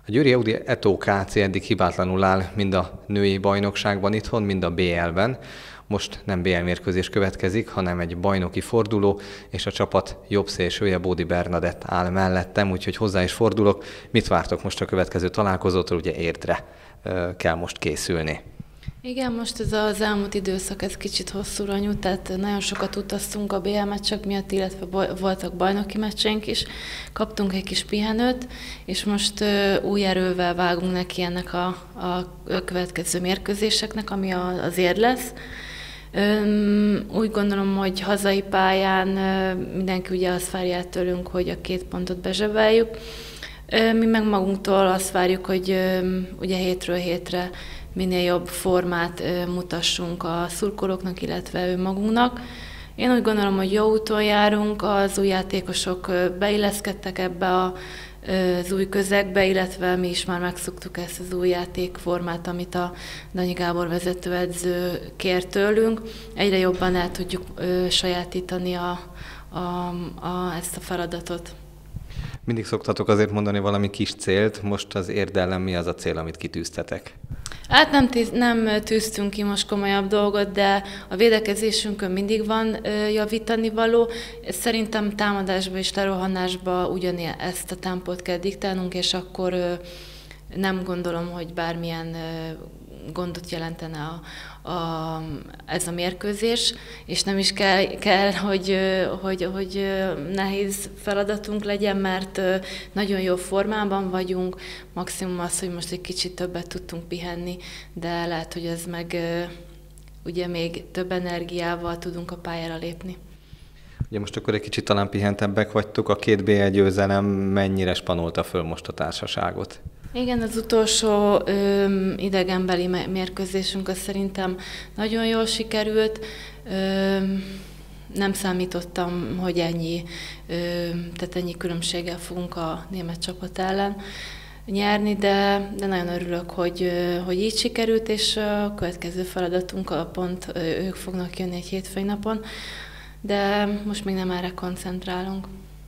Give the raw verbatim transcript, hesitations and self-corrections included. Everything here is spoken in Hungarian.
A Győri Audi Eto Kft. Eddig hibátlanul áll mind a női bajnokságban itthon, mind a bé el-ben. Most nem bé el mérkőzés következik, hanem egy bajnoki forduló, és a csapat jobb szélsője, Bódi Bernadett áll mellettem, úgyhogy hozzá is fordulok. Mit vártok most a következő találkozótól? Ugye Értre kell most készülni. Igen, most ez az elmúlt időszak ez kicsit hosszúra nyújt, tehát nagyon sokat utaztunk a bé el meccsek miatt, illetve voltak bajnoki meccseink is. Kaptunk egy kis pihenőt, és most új erővel vágunk neki ennek a, a következő mérkőzéseknek, ami az Érd lesz. Úgy gondolom, hogy hazai pályán mindenki ugye azt várja tőlünk, hogy a két pontot bezsebeljük. Mi meg magunktól azt várjuk, hogy ugye hétről hétre minél jobb formát mutassunk a szurkolóknak, illetve ő magunknak. Én úgy gondolom, hogy jó úton járunk, az új játékosok beilleszkedtek ebbe a, az új közegbe, illetve mi is már megszoktuk ezt az új játékformát, amit a Danyi Gábor vezetőedző kér tőlünk. Egyre jobban el tudjuk sajátítani a, a, a, ezt a feladatot. Mindig szoktatok azért mondani valami kis célt, most az Érd ellen mi az a cél, amit kitűztetek? Hát nem, tíz, nem tűztünk ki most komolyabb dolgot, de a védekezésünkön mindig van ö, javítani való. Szerintem támadásba és lerohanásba ugyanilyen ezt a tempót kell diktálnunk, és akkor ö, nem gondolom, hogy bármilyen ö, gondot jelentene a, a, ez a mérkőzés, és nem is kell, kell hogy, hogy, hogy nehéz feladatunk legyen, mert nagyon jó formában vagyunk, maximum az, hogy most egy kicsit többet tudtunk pihenni, de lehet, hogy ez meg ugye még több energiával tudunk a pályára lépni. Ugye most akkor egy kicsit talán pihentebbek vagytok, a két bé el győzelem mennyire spanolta föl most a társaságot? Igen, az utolsó ö, idegenbeli mérkőzésünk az szerintem nagyon jól sikerült. Ö, nem számítottam, hogy ennyi, ö, tehát ennyi különbséggel fogunk a német csapat ellen nyerni, de, de nagyon örülök, hogy, hogy így sikerült, és a következő feladatunk a pont ők fognak jönni egy hétfői napon, de most még nem erre koncentrálunk.